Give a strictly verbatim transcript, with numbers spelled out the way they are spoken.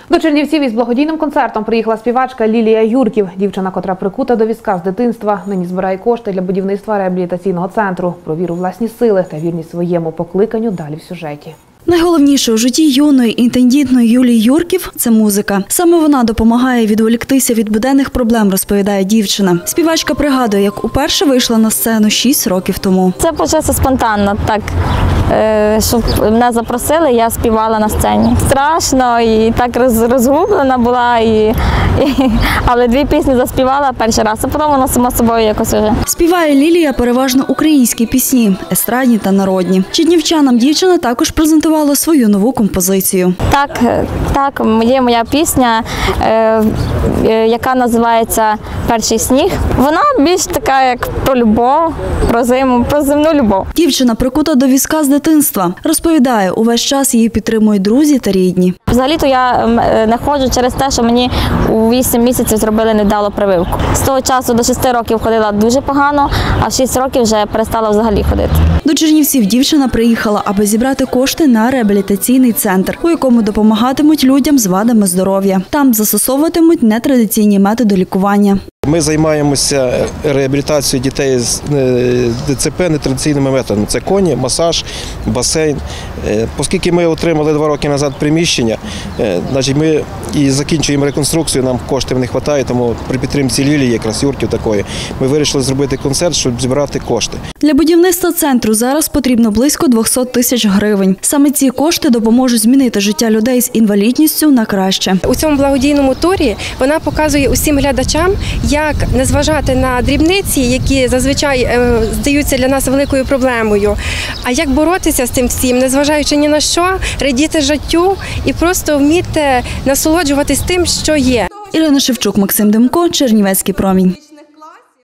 До Чернівців із благодійним концертом приїхала співачка Лілія Юрків. Дівчина, котра прикута до візка з дитинства, нині збирає кошти для будівництва реабілітаційного центру. Про віру в власні сили та вірність своєму покликанню далі в сюжеті. Найголовніше у житті юної інтендітної Юлії Юрків – це музика. Саме вона допомагає відволіктися від буденних проблем, розповідає дівчина. Співачка пригадує, як уперше вийшла на сцену шість років тому. Це почалося спонтанно, так, щоб мене запросили, я співала на сцені. Страшно і так розгублена була, і, і, але дві пісні заспівала перший раз, а потім воно само собою якось вже. Співає Лілія переважно українські пісні, естрадні та народні. Чернівчанам дівчина також презентувала свою нову композицію. Так, так, є моя пісня, е, е, яка називається «Перший сніг». Вона більш така, як про любов, про зиму, про земну любов. Дівчина прикута до візка з дитинства. Розповідає, увесь час її підтримують друзі та рідні. Взагалі-то я не ходжу через те, що мені у вісім місяців зробили невдалу прививку. З того часу до шести років ходила дуже погано, а в шість років вже перестала взагалі ходити. До Чернівців дівчина приїхала, аби зібрати кошти на реабілітаційний центр, у якому допомагатимуть людям з вадами здоров'я. Там застосовуватимуть нетрадиційні методи лікування. Ми займаємося реабілітацією дітей з ДЦП нетрадиційними методами. Це коні, масаж, басейн. Оскільки ми отримали два роки назад приміщення, значить ми і закінчуємо реконструкцію, нам коштів не вистачає, тому при підтримці Лілії, якраз Юрків такої, ми вирішили зробити концерт, щоб зібрати кошти. Для будівництва центру зараз потрібно близько двохсот тисяч гривень. Саме ці кошти допоможуть змінити життя людей з інвалідністю на краще. У цьому благодійному турі вона показує усім глядачам, як не зважати на дрібниці, які зазвичай е, здаються для нас великою проблемою, а як боротися з цим всім, не зважаючи ні на що, радіти життю і просто вміти насолоджуватись тим, що є. Ірина Шевчук, Максим Демко, Чернівецький промінь.